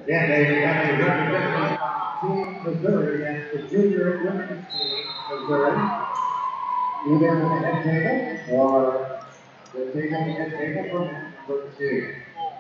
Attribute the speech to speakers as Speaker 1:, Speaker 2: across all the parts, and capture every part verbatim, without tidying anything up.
Speaker 1: Yeah, they have a representing Team Missouri and the junior women's team Missouri, either in the head table or the taking the head table for number two.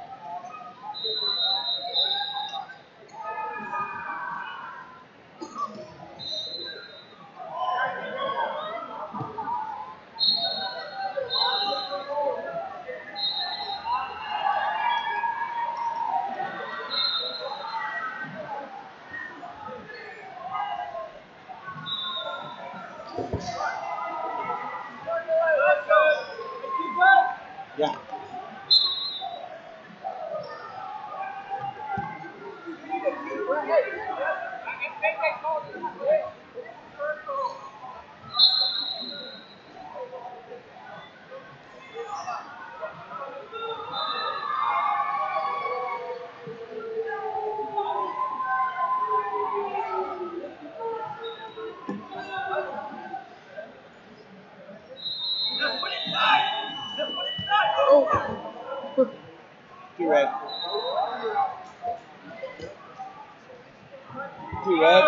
Speaker 2: Yeah. Too red. Too red.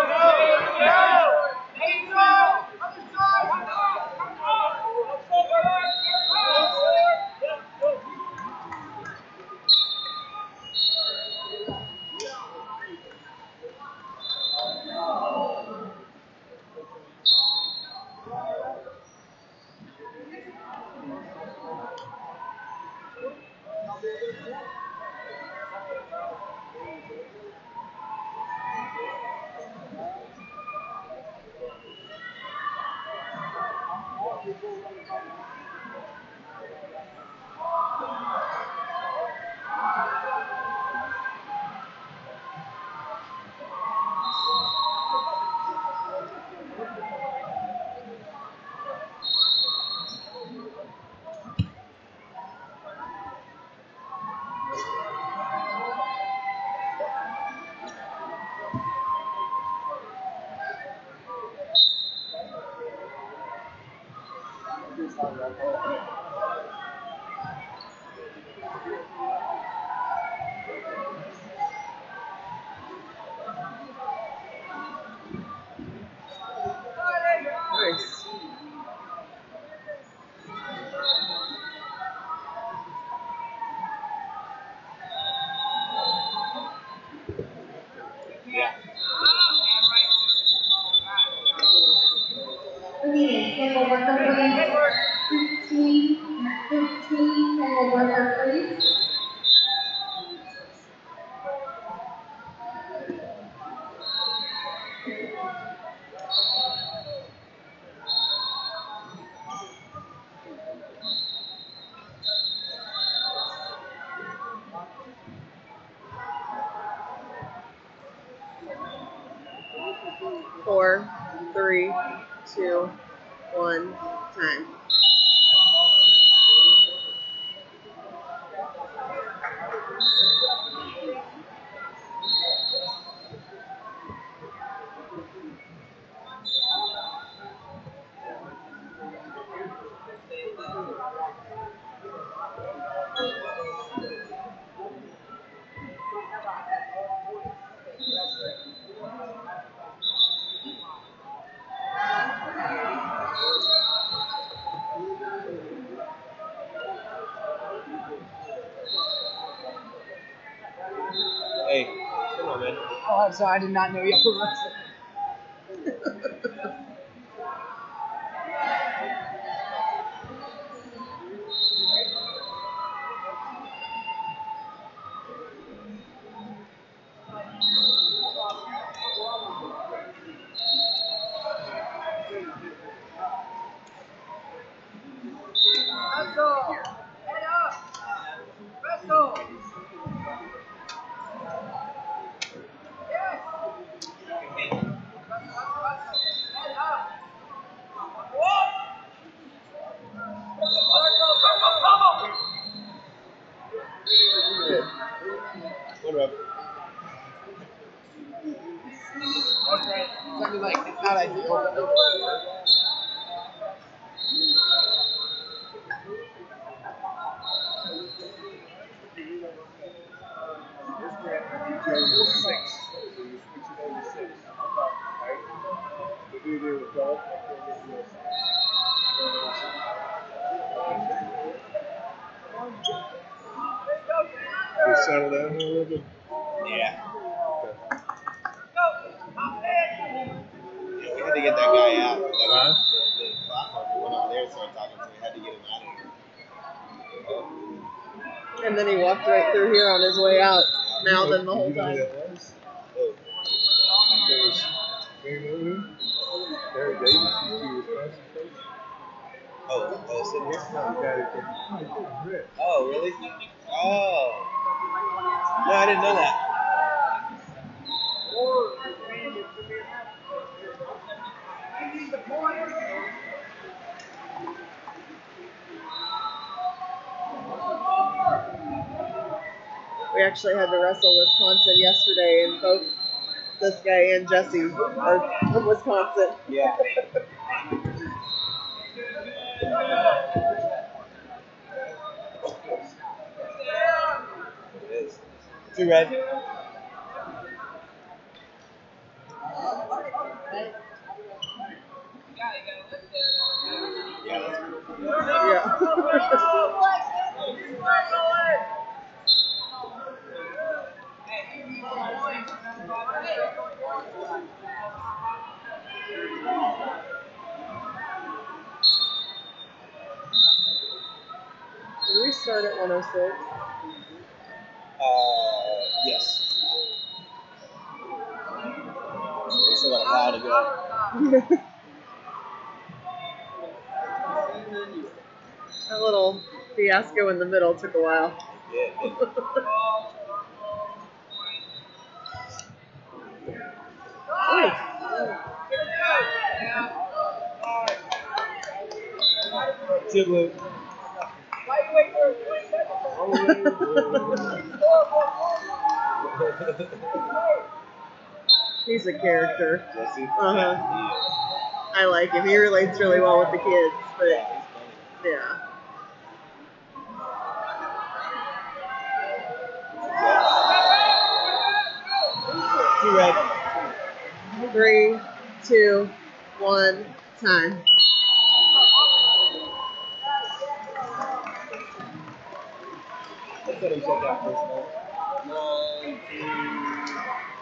Speaker 3: Nice.
Speaker 2: Yeah.
Speaker 4: Okay, table worker please. fifteen, fifteen, table worker please.
Speaker 3: Four, three, two, one, time.
Speaker 2: Hey, come on, man.
Speaker 5: Oh, I'm sorry, I did not know you were wrestling.
Speaker 2: What up?
Speaker 5: Okay. I mean, like, it's not ideal.
Speaker 2: over six. So you switch it over six. Right? If you do with twelve, you settle down here a little bit? Yeah. Okay. Yeah, we had to get that guy out. That guy,
Speaker 6: Huh?
Speaker 2: the, the clock went on there and started talking, so we had to get him out of here.
Speaker 3: And then he walked right through here on his way out, mouthing the whole
Speaker 6: You know who
Speaker 3: time.
Speaker 6: that was?
Speaker 2: Oh.
Speaker 6: That was, you know who? Barry Davis used to be Wisconsin coach.
Speaker 2: Oh, oh, sitting here?
Speaker 6: No, the guy that came from Red.
Speaker 2: Oh, really? Oh. No, I didn't know that.
Speaker 3: We actually had to wrestle Wisconsin yesterday, and both this guy and Jesse are from Wisconsin.
Speaker 2: Yeah. It is. Two red. Yeah, that's cool.
Speaker 3: Yeah. Did we start at one oh six?
Speaker 2: Uh, yes. We still got a while to go.
Speaker 3: That little fiasco in the middle took a while.
Speaker 2: Yeah. Two blue.
Speaker 3: He's a character.
Speaker 2: Jesse?
Speaker 3: Uh-huh.
Speaker 2: Yeah.
Speaker 3: I like him. He relates really well with the kids, but yeah.
Speaker 2: Two red.
Speaker 3: Three, two, one, time.
Speaker 2: Let's let him check out first. One, two,